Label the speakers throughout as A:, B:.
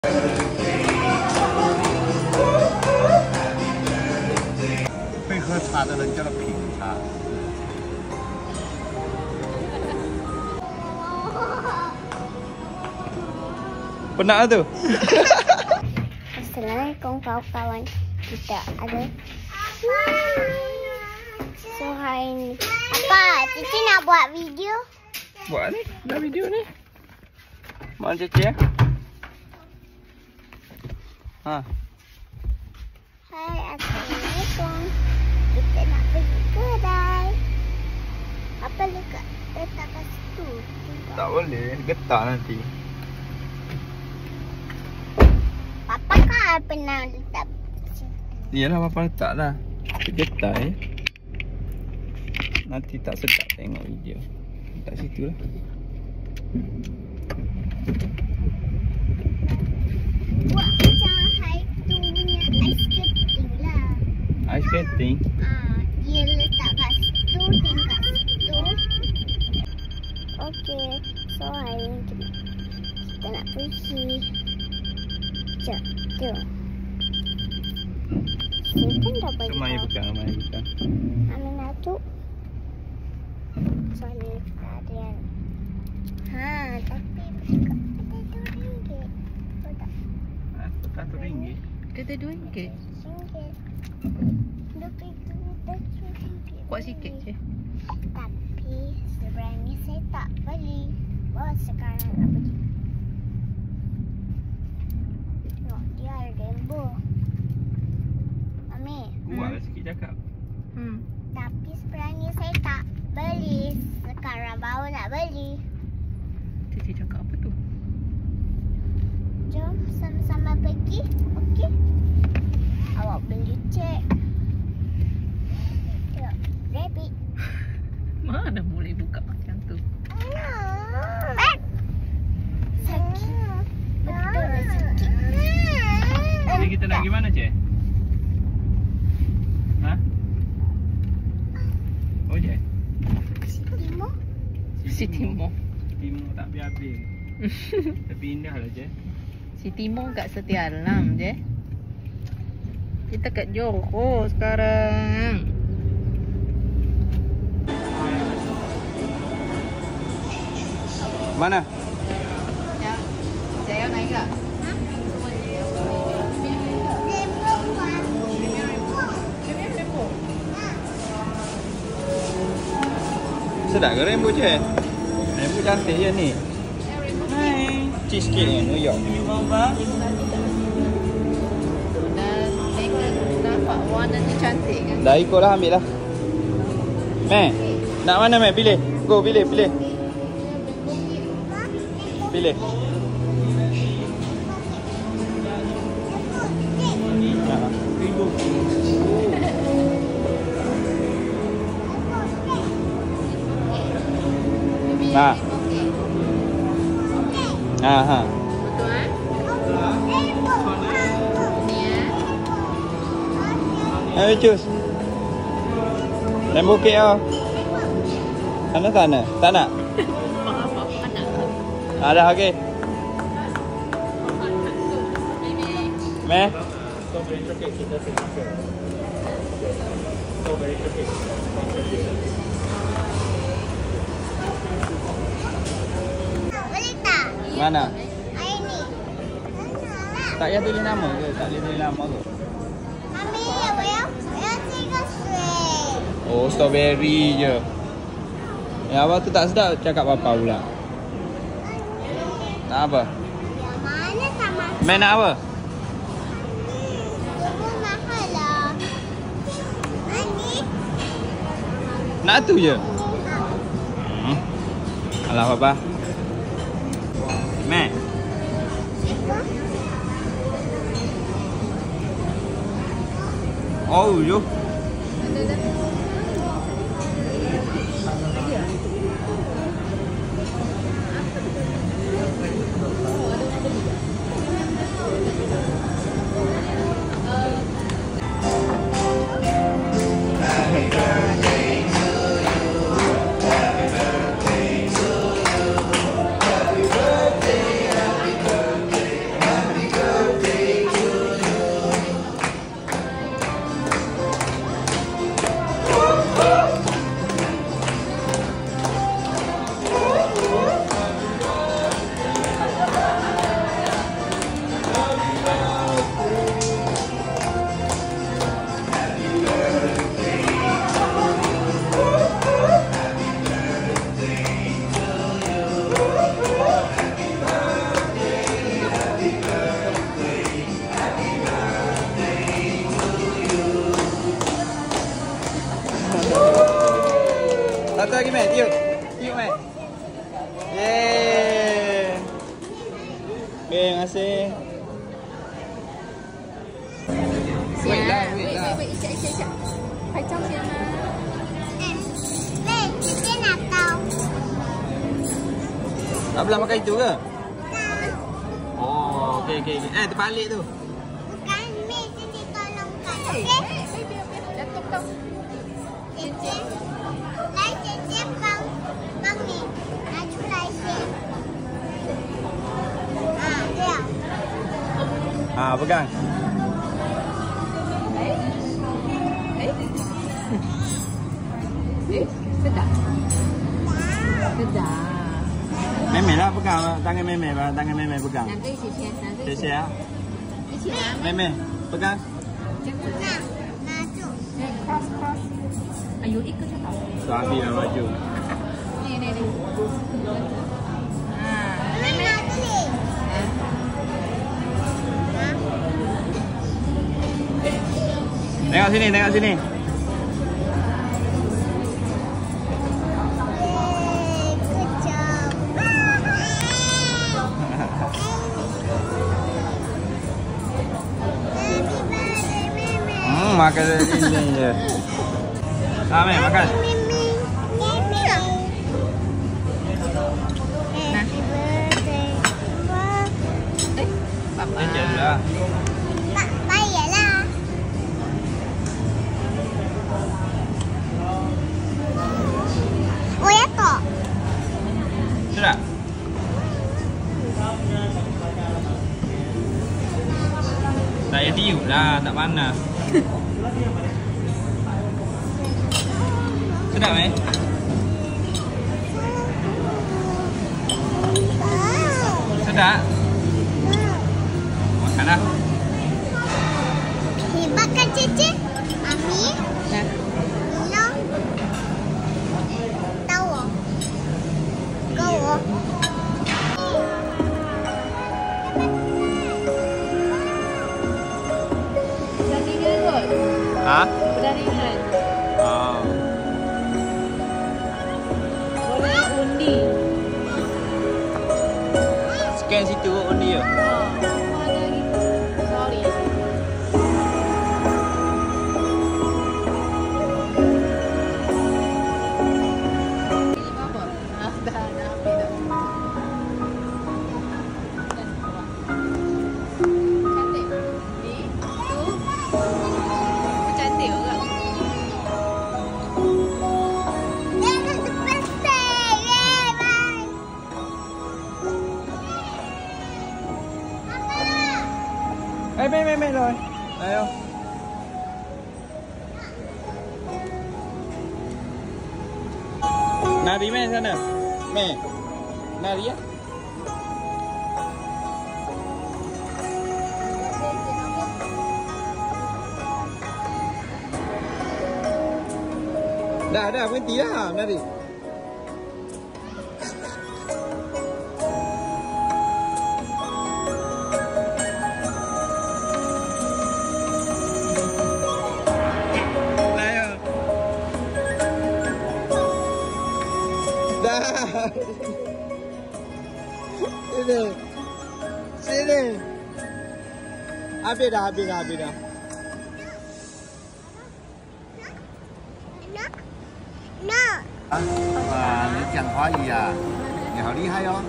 A: 会喝茶的人叫做品茶。Penat tu.
B: Assalamualaikum kawan-kawan. Kita ada so hari ni apa? Cici nak buat video.
A: Buat ni? Dah video ni. Mana Cici ya? Ha.
B: Hai, Assalamualaikum. Kita nak pergi kedai. Apa letak kat situ?
A: Tak boleh, getah nanti.
B: Papa kan pernah letak situ.
A: Iyalah papa letak lah. Getah Nanti tak sedap tengok video. Letak situ lah.
B: Buat macam hai tu punya ice skating lah.
A: Ice skating?
B: Dia letak kat situ, tinggal kat situ. Okey, so hari ni kita nak pergi. Sekejap, tengok. Sini kan dah bagi
A: Kemai
B: tahu.
A: bukan, kemai bukan.
B: Amin Atuk. So ni kita ada yang tapi ada RM2. Betul tak?
A: RM1.
C: Kata RM2.
B: RM1. Lebih RM2.
C: Kuat sikit je.
B: Tapi sebenarnya saya tak beli. Bawa sekarang nak pergi. Tengok dia ada rainbow. Mami.
A: Kuatlah sikit cakap.
B: Tapi sebenarnya saya tak beli. Sekarang baru nak beli.
C: Cici cakap apa tu?
B: Jom sama-sama pergi. Okey. Awak beli cek. Tengok. Rabbit.
C: Mana boleh buka macam tu?
B: Sakit. Betul sakit.
A: Jadi kita nak pergi mana, Cik? Ha? Oh, Cik?
B: Timur.
C: Si Timur.
A: Timur tak habis-habis. Tapi indah lah, Cik.
C: Si Timur kat Setia Alam je. Kita kat Johor sekarang.
A: Mana?
C: Ya. Saya naik tak?
A: Sedap ke rainbow, Cik? Rainbow cantik je ni. Hai. Cheesecake ni, New York.
C: Dan nampak warnanya cantik kan?
A: Dah ikutlah, ambil lah. Meh, nak mana Meh? Pilih. Go, pilih, pilih. Pilih. Ha. Ha.
C: Betul eh? Ni
A: Ayo choose. Rainbow cake ah. Sana sana. Tak nak? Ada okey. Meh.
B: Boleh tak?
A: Mana?
B: Air ni.
A: Tak payah tulis nama ke? Tak boleh tulis nama ke?
B: Mami, saya tiga straight.
A: Oh, strawberry je. Yang abang tu tak sedap cakap papa pula. Nak apa?
B: Yang mana sama?
A: Meh nak apa?
B: Semua mahal lah. Ani?
A: Nak tu je? Alah papa. Meh. Oh, yo. wait lah, wait lah.
C: 一下一下一下，拍照先吗？
B: 喂，姐姐拿刀。
A: Tak pernah makan itu ke? Oh, okey okey. Terbalik tu.
B: Bukan, Mei, Cici tolongkan,
C: Eh,
B: okey?
C: biar jatuh tau.
B: Cici, 来，姐姐帮你拿出来先。啊，这样。
A: Pegang.
C: Sedap. Sedap.
A: Meme lah pegang. Tangan meme lah. Tangan meme pegang.
C: 两个一起切，两个
A: 谢谢啊。
C: 一起拿。
A: Meme, pegang.
B: 拿住。
C: 哎 ，cross cross。啊，有一个就好。
A: Suami dah baju.
C: Ni. Ah,
B: 妹妹拿这里。
A: Tengok sini, tengok sini.
B: Good job. Happy birthday, Meme.
A: Makan dari sini je. Meme, makan.
B: Meme. Happy birthday.
C: eh, papa.
A: Encik lah.
B: Pak, bayarlah. Oh, ya tak?
A: Sedap? Tak payah tiup lah, tak panas. Sedap eh? Sedap? Makan lah.
B: Hebat kan, Cici? Ami?
C: Nah,
B: Long? Tahu? Kau?
C: dah ringan kot.
A: Ha?
C: Dah ringan.
A: Oh.
C: Boleh undi.
A: Scan situ undi je.
C: Ada lagi. Sorry. Ini apa? Ah, dah ambil dah. Dan bawah. Cantik. Ni, tu. Cantik juga.
B: This is the birthday! Yay, bye! Papa!
A: Meme rồi. Đây không? Nari mẹ sana. Mẹ. Nari ya. Dah, berhenti dah. Nari. Dah. Sini. Sini. Habis dah.
B: No.
D: 哇，你讲华语啊，你好厉害哦！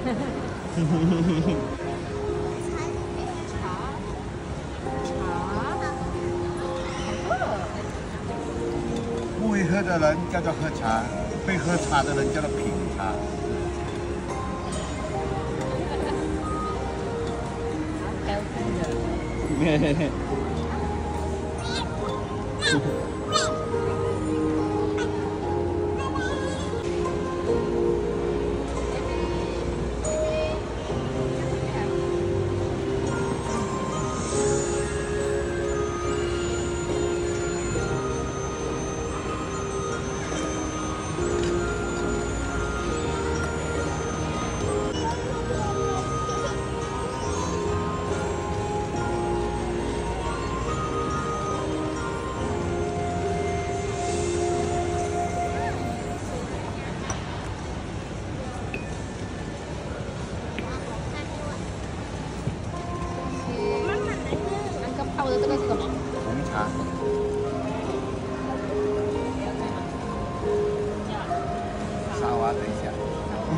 D: 不会喝的人叫做喝茶，会喝茶的人叫做品茶。
C: Angkat kau terus tu.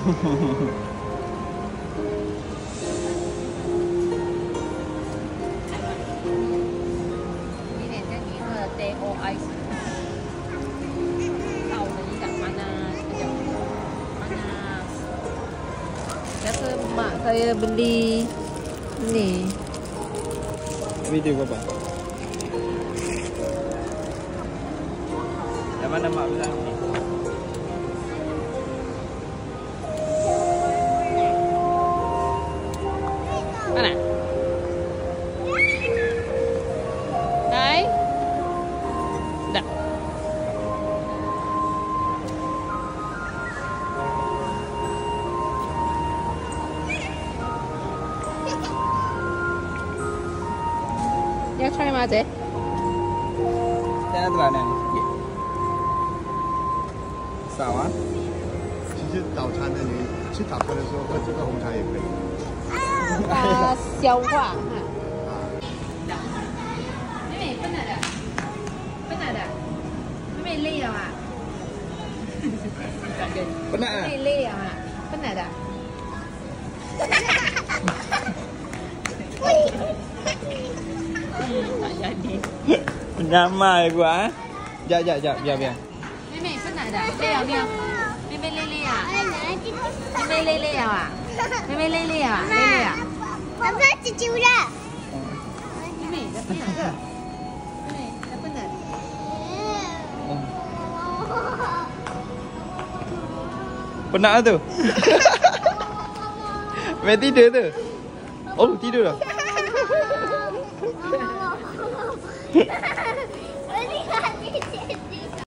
C: Ini dia ni teh o ice. Tahu ni tak panas, kejap. Panas. Biasa mak saya beli ni.
A: Video apa? Yang mana mak bilang ni?
C: Mana? Hai. Dah.要try吗姐？
A: Saya tu mana? Sama?
D: 其实早餐呢，你吃早餐的时候喝这个红茶也可以。
C: 它消化哈。妹妹不拿的，不拿的，妹妹累了啊。
A: Penat
C: 妹妹累了啊，不拿的。Tak jadi.
A: Penyamai gua. Jap, biar.
C: 妹妹不拿的，累了没有？妹妹累啊？妹妹累了啊？妹妹累啊？累啊？
B: 爸爸姐姐了。
C: 妹妹在不拿的，妹妹在不拿。
A: Penat tu. Main tidur tu. Oh, tidur dah.